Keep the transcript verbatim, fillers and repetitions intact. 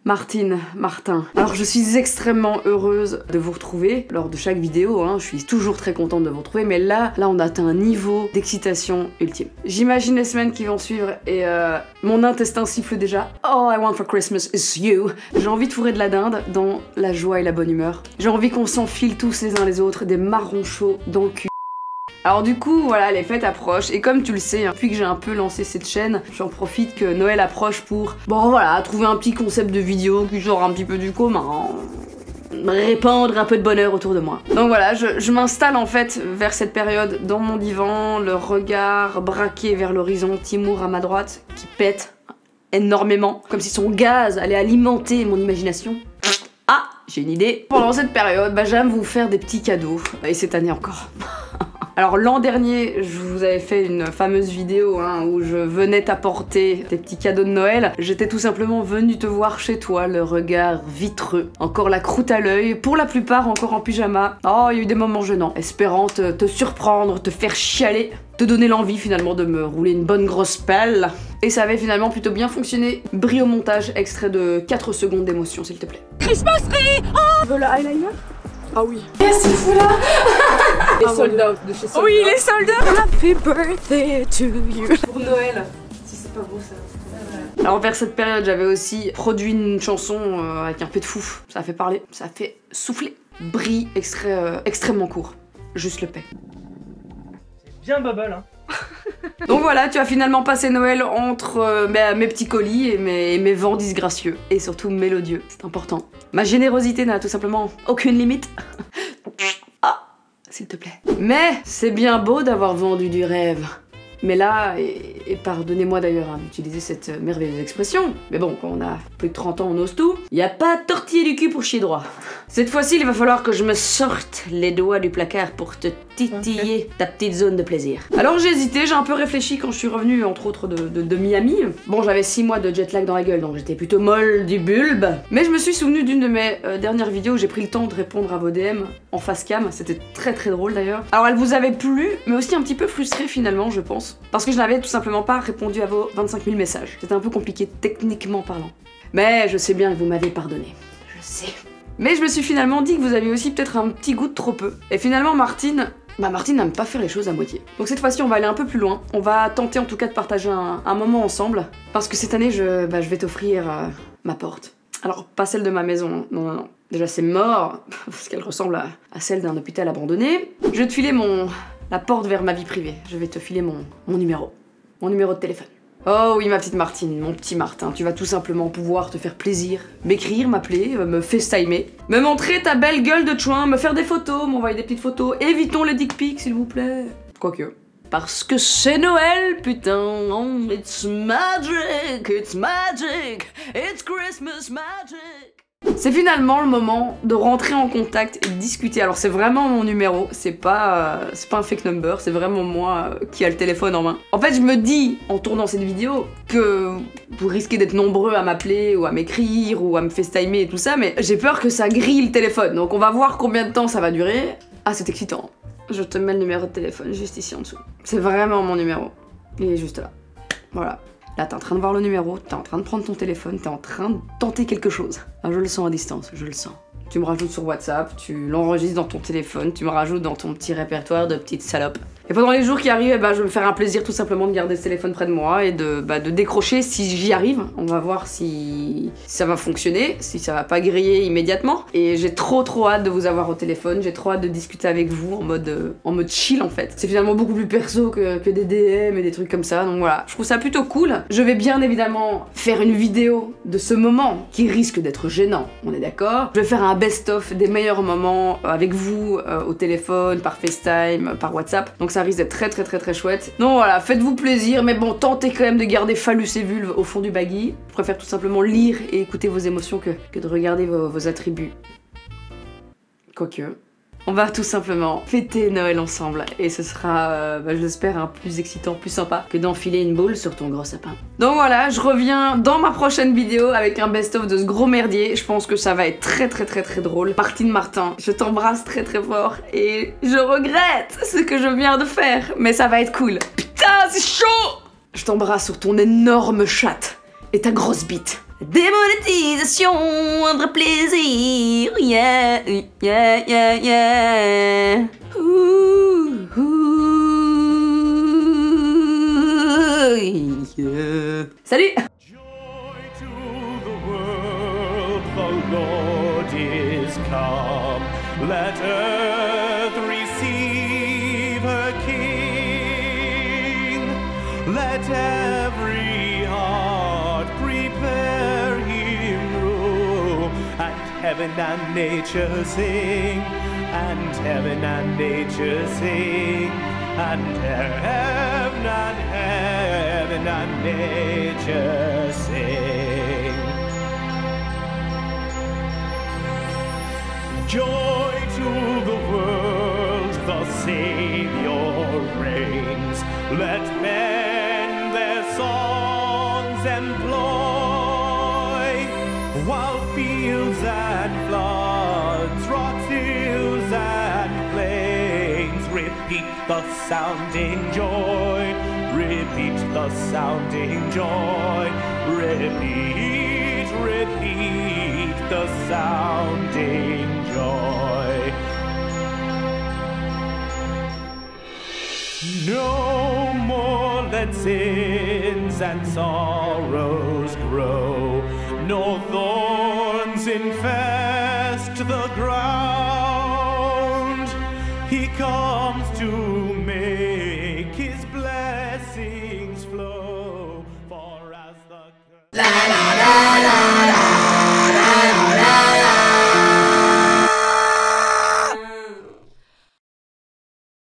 Martine, Martin. Alors je suis extrêmement heureuse de vous retrouver lors de chaque vidéo, hein. Je suis toujours très contente de vous retrouver, mais là, là on a atteint un niveau d'excitation ultime. J'imagine les semaines qui vont suivre et euh, mon intestin siffle déjà. All I want for Christmas is you. J'ai envie de fourrer de la dinde dans la joie et la bonne humeur. J'ai envie qu'on s'enfile tous les uns les autres des marrons chauds dans le cul. Alors du coup, voilà, les fêtes approchent, et comme tu le sais, hein, depuis que j'ai un peu lancé cette chaîne, j'en profite que Noël approche pour, bon voilà, trouver un petit concept de vidéo qui sort un petit peu du commun, répandre un peu de bonheur autour de moi. Donc voilà, je, je m'installe en fait vers cette période dans mon divan, le regard braqué vers l'horizon, Timur à ma droite, qui pète énormément, comme si son gaz allait alimenter mon imagination. Ah, j'ai une idée. Pendant cette période, bah, j'aime vous faire des petits cadeaux, et cette année encore. Alors l'an dernier, je vous avais fait une fameuse vidéo hein, où je venais t'apporter des petits cadeaux de Noël. J'étais tout simplement venue te voir chez toi, le regard vitreux, encore la croûte à l'œil, pour la plupart encore en pyjama. Oh, il y a eu des moments gênants, espérant te, te surprendre, te faire chialer, te donner l'envie finalement de me rouler une bonne grosse pelle. Et ça avait finalement plutôt bien fonctionné. Brio montage, extrait de quatre secondes d'émotion s'il te plaît. Christmas tree. Oh, tu veux le eyeliner? Ah oui. Qu'est-ce qu'il fout là? Les soldats de chez Soldats. Oui, les soldats. Happy birthday to you. Pour Noël. Si c'est pas beau ça. Alors vers cette période, j'avais aussi produit une chanson euh, avec un peu de fou. Ça a fait parler, ça a fait souffler. Brie, extrait euh, extrêmement court. Juste le paix. C'est bien bubble hein. Donc voilà, tu as finalement passé Noël entre euh, mes, mes petits colis et mes, et mes vents disgracieux. Et surtout mélodieux, c'est important. Ma générosité n'a tout simplement aucune limite. Ah, s'il te plaît. Mais c'est bien beau d'avoir vendu du rêve. Mais là, et, et pardonnez-moi d'ailleurs hein, d'utiliser cette merveilleuse expression, mais bon, quand on a plus de trente ans, on ose tout, y a pas de tortiller du cul pour chier droit. Cette fois-ci, il va falloir que je me sorte les doigts du placard pour te titiller okay. Ta petite zone de plaisir. Alors j'ai hésité, j'ai un peu réfléchi quand je suis revenue, entre autres, de, de, de Miami. Bon, j'avais six mois de jet lag dans la gueule, donc j'étais plutôt molle du bulbe. Mais je me suis souvenu d'une de mes euh, dernières vidéos où j'ai pris le temps de répondre à vos D M en face cam. C'était très très drôle d'ailleurs. Alors elle vous avait plu, mais aussi un petit peu frustrée finalement, je pense. Parce que je n'avais tout simplement pas répondu à vos vingt-cinq mille messages. C'était un peu compliqué techniquement parlant. Mais je sais bien que vous m'avez pardonné. Je sais. Mais je me suis finalement dit que vous aviez aussi peut-être un petit goût de trop peu. Et finalement Martine... Bah Martine n'aime pas faire les choses à moitié. Donc cette fois-ci on va aller un peu plus loin. On va tenter en tout cas de partager un, un moment ensemble. Parce que cette année je, bah, je vais t'offrir euh, ma porte. Alors pas celle de ma maison, non non non. Déjà c'est mort, parce qu'elle ressemble à, à celle d'un hôpital abandonné. Je vais te filer mon... la porte vers ma vie privée. Je vais te filer mon, mon numéro. Mon numéro de téléphone. Oh oui ma petite Martine, mon petit Martin, tu vas tout simplement pouvoir te faire plaisir, m'écrire, m'appeler, me FaceTimer, me montrer ta belle gueule de chouin, me faire des photos, m'envoyer des petites photos, évitons les dick pics s'il vous plaît. Quoique. Parce que c'est Noël, putain, oh, it's magic, it's magic, it's Christmas magic. C'est finalement le moment de rentrer en contact et de discuter. Alors c'est vraiment mon numéro, c'est pas, euh, c'est pas un fake number, c'est vraiment moi euh, qui a le téléphone en main. En fait je me dis en tournant cette vidéo que vous risquez d'être nombreux à m'appeler ou à m'écrire ou à me FaceTimer et tout ça, mais j'ai peur que ça grille le téléphone. Donc on va voir combien de temps ça va durer. Ah c'est excitant. Je te mets le numéro de téléphone juste ici en dessous. C'est vraiment mon numéro. Il est juste là. Voilà. Là, t'es en train de voir le numéro, t'es en train de prendre ton téléphone, t'es en train de tenter quelque chose. Ah, je le sens à distance, je le sens. Tu me rajoutes sur WhatsApp, tu l'enregistres dans ton téléphone, tu me rajoutes dans ton petit répertoire de petites salopes. Et pendant les jours qui arrivent, eh ben, je vais me faire un plaisir tout simplement de garder ce téléphone près de moi et de, bah, de décrocher si j'y arrive. On va voir si ça va fonctionner, si ça va pas griller immédiatement. Et j'ai trop trop hâte de vous avoir au téléphone, j'ai trop hâte de discuter avec vous en mode, euh, en mode chill en fait. C'est finalement beaucoup plus perso que, que des D M et des trucs comme ça, donc voilà. Je trouve ça plutôt cool. Je vais bien évidemment faire une vidéo de ce moment qui risque d'être gênant, on est d'accord. Je vais faire un best-of des meilleurs moments avec vous euh, au téléphone, par FaceTime, par WhatsApp. Donc ça risque d'être très très très très chouette. Donc voilà, faites-vous plaisir, mais bon, tentez quand même de garder phallus et vulve au fond du baggy. Je préfère tout simplement lire et écouter vos émotions que, que de regarder vos, vos attributs. Quoique... On va tout simplement fêter Noël ensemble et ce sera, euh, bah, je l'espère, un plus excitant, plus sympa que d'enfiler une boule sur ton gros sapin. Donc voilà, je reviens dans ma prochaine vidéo avec un best-of de ce gros merdier. Je pense que ça va être très très très très drôle. Martine Martin, je t'embrasse très très fort et je regrette ce que je viens de faire, mais ça va être cool. Putain, c'est chaud! Je t'embrasse sur ton énorme chatte et ta grosse bite. Démonétisation, un vrai plaisir, yeah, yeah, yeah, yeah. Ouh, ouh, yeah. Salut. Joy to the world, the Lord is come. Let earth receive her King. Let every heart prepare him room. And heaven and nature sing. And heaven and nature sing. And heaven and heaven and nature sing. Joy to the world, the Savior reigns. Let men their songs employ, while fields and floods, rocks, hills and plains repeat the sounding joy, repeat the sounding joy, repeat, repeat the sounding joy. No more let sins and sorrows grow, nor thorns infest the ground.